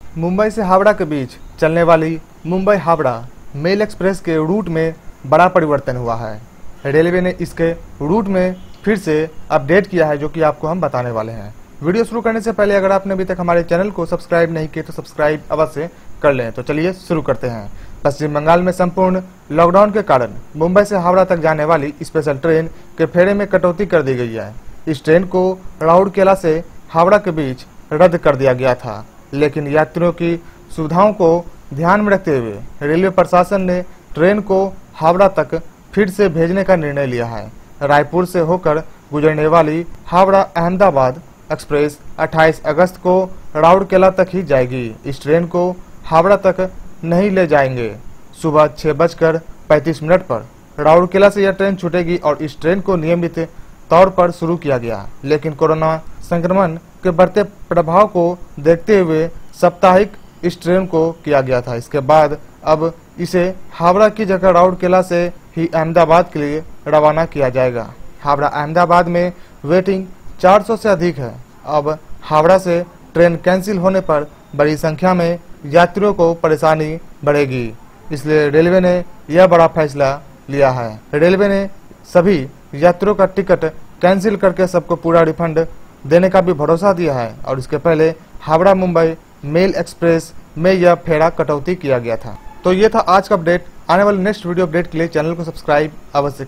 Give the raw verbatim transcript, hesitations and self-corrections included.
मुंबई से हावड़ा के बीच चलने वाली मुंबई हावड़ा मेल एक्सप्रेस के रूट में बड़ा परिवर्तन हुआ है। रेलवे ने इसके रूट में फिर से अपडेट किया है, जो कि आपको हम बताने वाले हैं। वीडियो शुरू करने से पहले अगर आपने अभी तक हमारे चैनल को सब्सक्राइब नहीं किया तो सब्सक्राइब अवश्य कर लें। तो चलिए शुरू करते हैं। पश्चिम बंगाल में संपूर्ण लॉकडाउन के कारण मुंबई से हावड़ा तक जाने वाली स्पेशल ट्रेन के फेरे में कटौती कर दी गई है। इस ट्रेन को राउरकेला से हावड़ा के बीच रद्द कर दिया गया था, लेकिन यात्रियों की सुविधाओं को ध्यान में रखते हुए रेलवे प्रशासन ने ट्रेन को हावड़ा तक फिर से भेजने का निर्णय लिया है। रायपुर से होकर गुजरने वाली हावड़ा अहमदाबाद एक्सप्रेस अट्ठाईस अगस्त को राउरकेला तक ही जाएगी। इस ट्रेन को हावड़ा तक नहीं ले जाएंगे। सुबह छह बजकर पैंतीस मिनट पर राउरकेला से यह ट्रेन छूटेगी और इस ट्रेन को नियमित तौर पर शुरू किया गया, लेकिन कोरोना संक्रमण के बढ़ते प्रभाव को देखते हुए साप्ताहिक इस ट्रेन को किया गया था। इसके बाद अब इसे हावड़ा की जगह राउरकेला से ही अहमदाबाद के लिए रवाना किया जाएगा। हावड़ा अहमदाबाद में वेटिंग चार सौ से अधिक है। अब हावड़ा से ट्रेन कैंसिल होने पर बड़ी संख्या में यात्रियों को परेशानी बढ़ेगी, इसलिए रेलवे ने यह बड़ा फैसला लिया है। रेलवे ने सभी यात्रियों का टिकट कैंसिल करके सबको पूरा रिफंड देने का भी भरोसा दिया है और इसके पहले हावड़ा मुंबई मेल एक्सप्रेस में यह फेरा कटौती किया गया था। तो ये था आज का अपडेट। आने वाले नेक्स्ट वीडियो अपडेट के लिए चैनल को सब्सक्राइब अवश्य